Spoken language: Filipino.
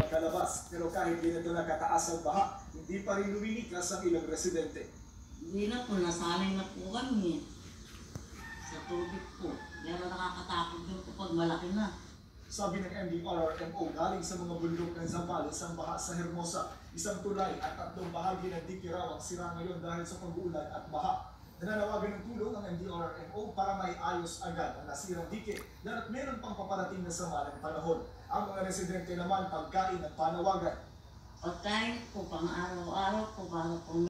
pagkalabas. Pero kahit di na ito nakataas ang baha, hindi pa rin lumilikas ang ilang residente. Hindi na po, nasanay na po kami sa tubig po. Pero nakakatakot din po pag malaki na. Sabi ng MDRRMO, galing sa mga bundok ng Zambales ang baha sa Hermosa. Isang tulay at 3 bahagi ng Dikiraw ang sira ngayon dahil sa pag-uulan at baha. Nananawagan ng tulong ang MDRRMO para may ayos agad ang nasirang dike dahil meron pang paparating na sama ng panahon. Ang mga residente naman pagkain at panawagan. Pagkain po, pang araw-araw po, para po